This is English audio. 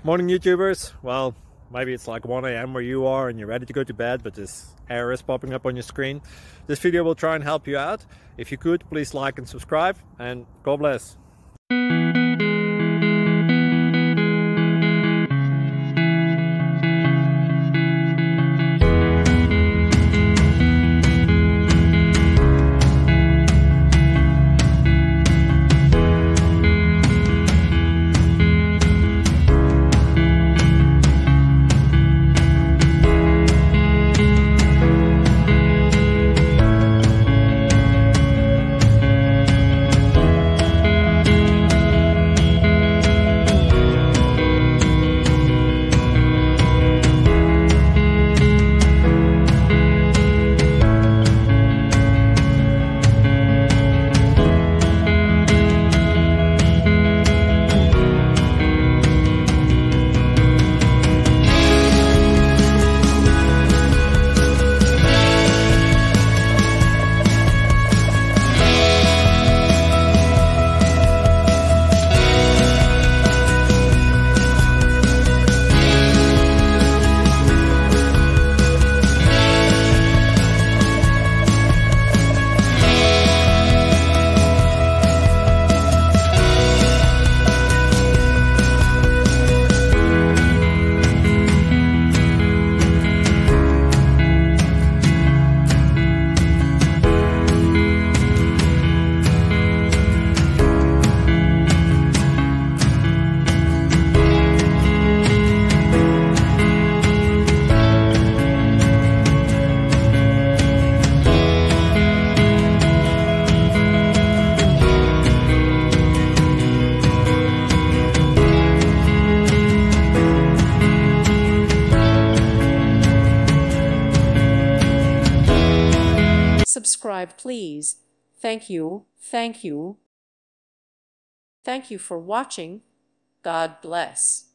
Morning YouTubers. Well, maybe it's like 1 a.m. where you are and you're ready to go to bed, but this error is popping up on your screen. This video will try and help you out. If you could, please like and subscribe, and God bless. Subscribe, please. Thank you. Thank you. Thank you for watching. God bless.